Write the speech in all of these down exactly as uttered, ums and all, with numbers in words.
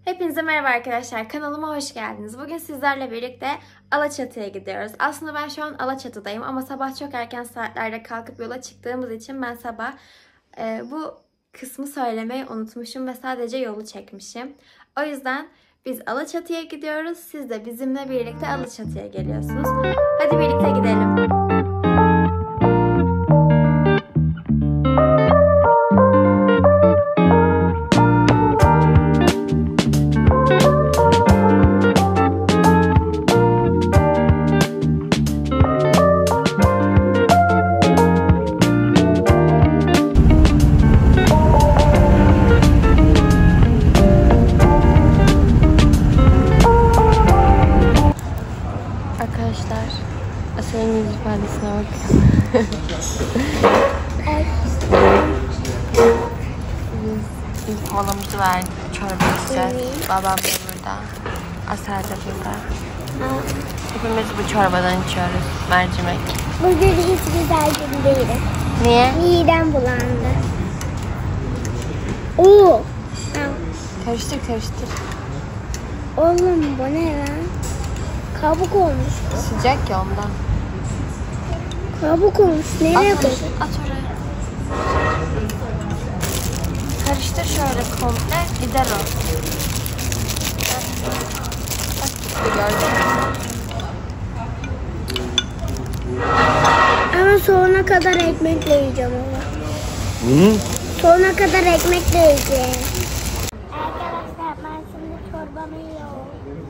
Hepinize merhaba arkadaşlar. Kanalıma hoş geldiniz. Bugün sizlerle birlikte Alaçatı'ya gidiyoruz. Aslında ben şu an Alaçatı'dayım ama sabah çok erken saatlerde kalkıp yola çıktığımız için ben sabah e, bu kısmı söylemeyi unutmuşum ve sadece yolu çekmişim. O yüzden biz Alaçatı'ya gidiyoruz. Siz de bizimle birlikte Alaçatı'ya geliyorsunuz. Hadi birlikte gidelim. Arkadaşlar, Asel'in yüz ifadesine bakın. Biz ilk molamızı verdik, çorba içeceğiz. Babam da burada, Asel de burada. Hepimiz bu çorbadan içiyoruz, mercimek. Bugün hiç güzel gün değilim. Niye? Midem bulandı. Oo. Karıştır karıştır. Oğlum bu ne lan? Kabuk olmuş. Sıcak ya ondan. Kabuk olmuş. Nereye At, koydun? at oraya. Karıştır şöyle komple, gider o. Bak gitti, gördün mü? Ama sonuna kadar ekmekle yiyeceğim ama. Hı? Sonuna kadar ekmekle yiyeceğim. Arkadaşlar ben şimdi çorbamı yiyorum.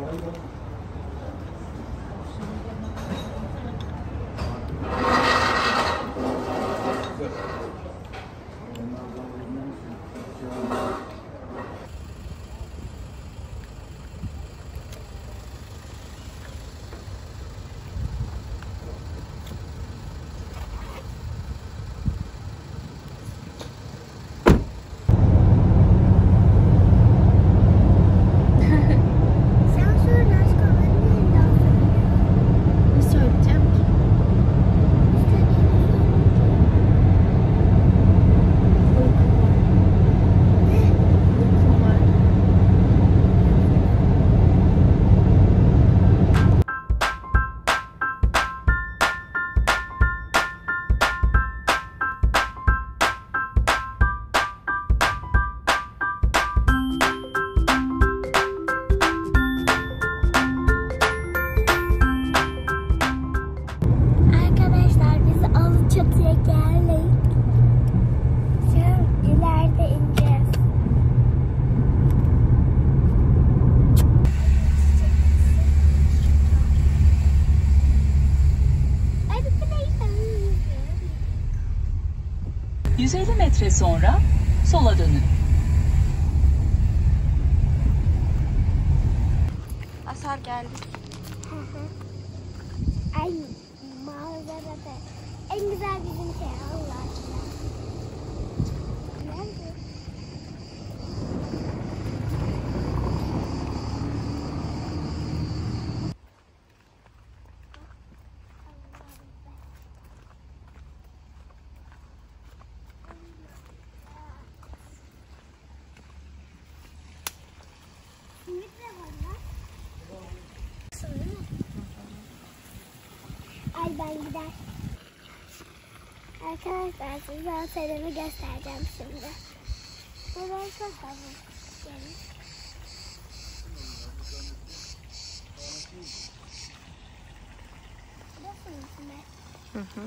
Çatıya geldik. Şimdi ileride ineceğiz. yüz elli metre sonra sola dönün. Asel geldik. Ay manzarada en güzel bizim şey Allah aşkına. Nerede? Ay ben gider. Arkadaşlar size Asel'imi göstereceğim şimdi. Buraya bakalım. Gelin. Burası mı? Hı hı.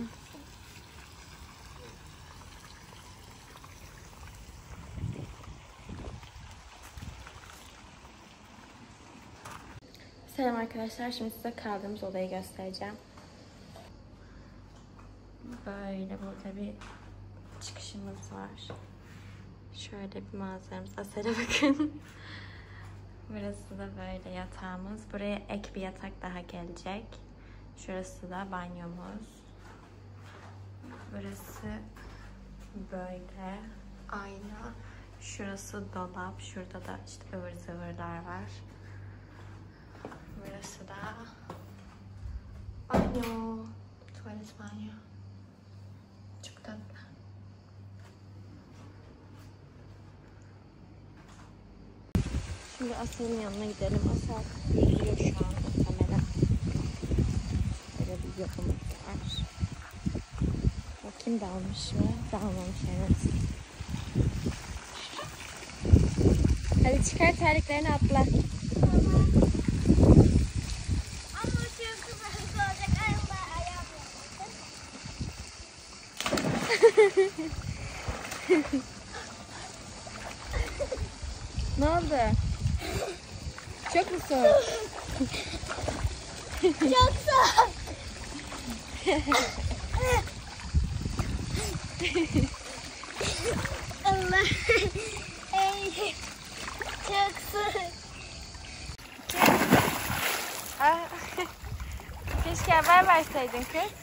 Selam arkadaşlar. Şimdi size kaldığımız odayı göstereceğim. Böyle burada bir çıkışımız var. Şöyle bir manzaramız. Asel'e bakın. Burası da böyle yatağımız. Buraya ek bir yatak daha gelecek. Şurası da banyomuz. Burası böyle ayna. Şurası dolap. Şurada da işte ıvır zıvırlar var. Burası da banyo. Tuvalet banyo. Çok tatlı. Şimdi Asel'in yanına gidelim. Asel yüzüyor şu an muhtemelen. Böyle bir yokumuz var. Bakayım dalmış mı? Dalmamış evet. Hadi çıkar terliklerini atla. Ama çok hızlı olacak. Ayağımla ayağımla. Ne oldu? Çok mu soğuk? Çok soğuk. Allah. Ey, çok soğuk. Ah. Keşke haber verseydin kız.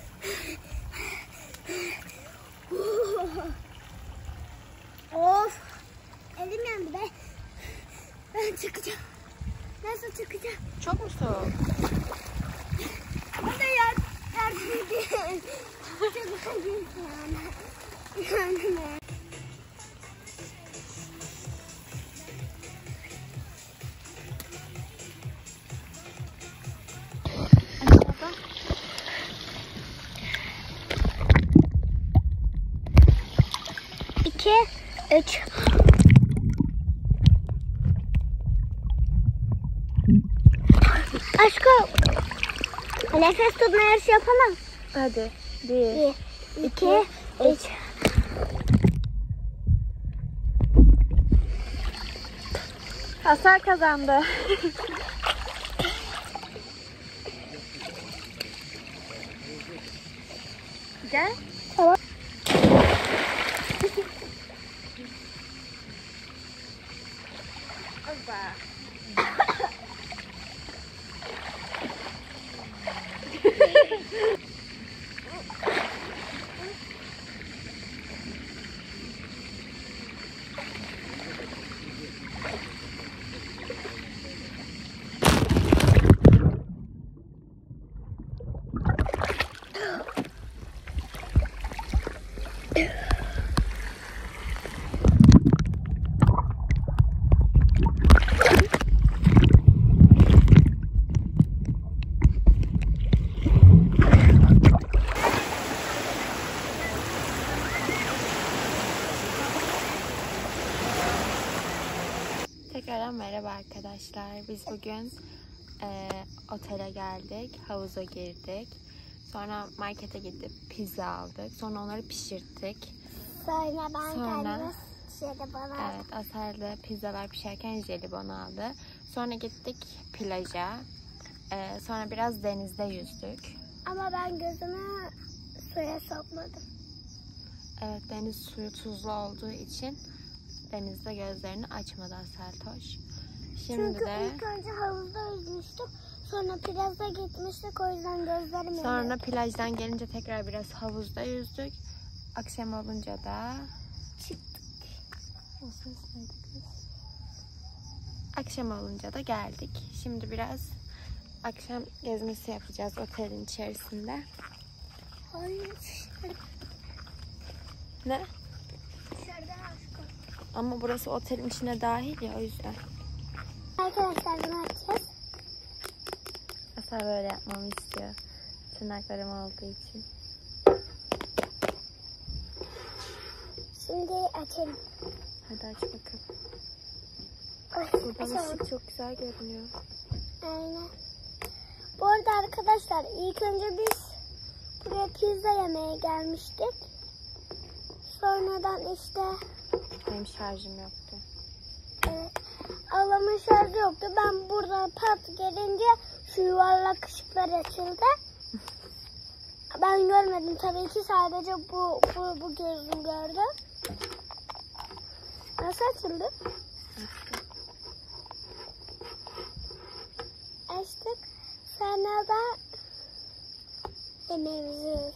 Of. Elim yandı be. Ben çıkacağım. Nasıl çıkacağım? Çok mu soğuk? Bu da yer, yardım edin. Çok acıyım yani. Yani. İki, üç. Aşkım. Nefes tutma yarışı yapalım. Hadi. Bir, Bir, iki, üç. Asel kazandı. Gel. Tamam. Hoppa. Tekrardan merhaba arkadaşlar. Biz bugün e, otele geldik, havuza girdik. Sonra markete gidip pizza aldık. Sonra onları pişirttik. Sonra ben Sonra- kendime jelibon aldım. Evet, Asel de pizzalar pişerken jelibon aldı. Sonra gittik plaja. E, sonra biraz denizde yüzdük. Ama ben gözümü suya sokmadım. Evet, deniz suyu tuzlu olduğu için denizde gözlerini açmadı Asel Toş. Şimdi Çünkü de ilk önce havuzda yüzmüştük. Sonra plaja gitmiştik. O yüzden gözlerim sonra yanıyor. plajdan gelince tekrar biraz havuzda yüzdük. Akşam olunca da Çıktık. o ses neydi kız? Akşam olunca da geldik. Şimdi biraz akşam gezmesi yapacağız otelin içerisinde. Hayır. Ne? Dışarıda aşkım. Ama burası otelin içine dahil ya, o yüzden. Arkadaşlar bunu yapacağız. Asel böyle yapmamı istiyor. Tırnaklarım olduğu için. Şimdi açalım. Hadi aç bakalım. Ay, Buradan açalım. ışık çok güzel görünüyor. Aynen. Bu arada arkadaşlar ilk önce biz buraya pizza yemeye gelmiştik. Sonradan işte Benim şarjım yoktu. evet, ablamın şarjı yoktu. Ben burada pat gelince şu yuvarlak ışıklar açıldı. Ben görmedim tabii ki, sadece bu bu, bu gözüm gördü. Nasıl açıldı? Açtık. Sonra da yemeğimizi yedik.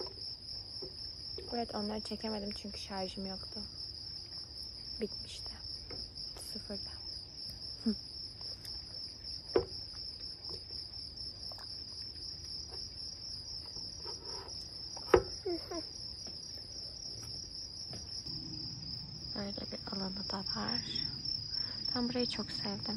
Evet, onları çekemedim çünkü şarjım yoktu. Bitmişti. Sıfırda. Böyle bir alanı da var. Ben burayı çok sevdim.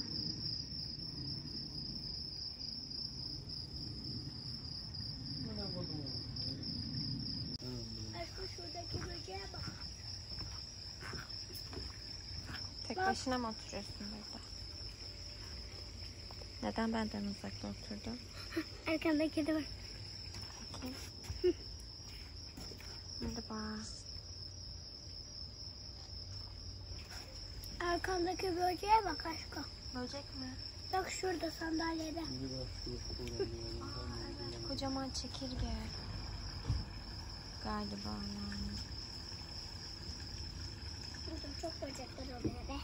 Aşkım şuradaki böceğe bak. Tek başına mı oturuyorsun burada? Neden benden uzakta oturdun? Arkanda kedi var. Peki. Merhaba. Arkandaki böceğe bak aşkım. Böcek mi? Bak şurada sandalyede. Aa, evet, kocaman çekirge. Galiba yani. Burada çok böcekler oluyor be.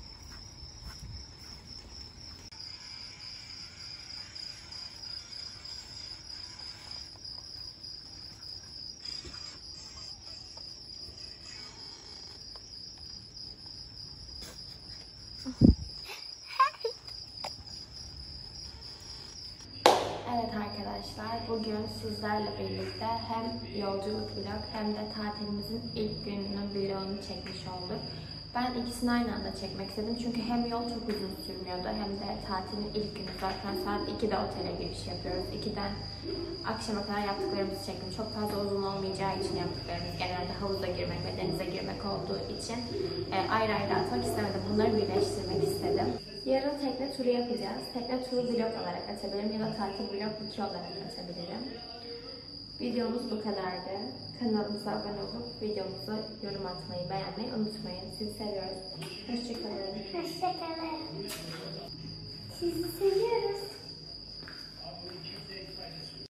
Evet arkadaşlar, bugün sizlerle birlikte hem yolculuk vlog hem de tatilimizin ilk gününün vlogunu çekmiş olduk. Ben ikisini aynı anda çekmek istedim çünkü hem yol çok uzun sürmüyordu hem de tatilin ilk günü zaten saat ikide otele giriş yapıyoruz. ikiden akşama kadar yaptıklarımızı çektim. Çok fazla uzun olmayacağı için yaptıklarımız genelde havuza girmek ve denize girmek olduğu için e, ayrı ayrı atmak istemedim. Bunları birleştirmek istedim. Yarın tekne turu yapacağız. Tekne turu vlog olarak atabilirim ya da tatil vlog iki olarak atabilirim. Videomuz bu kadardı. Kanalımıza abone olup videomuza yorum atmayı, beğenmeyi unutmayın. Sizi seviyoruz. Hoşçakalın. Hoşçakalın. Sizi seviyoruz.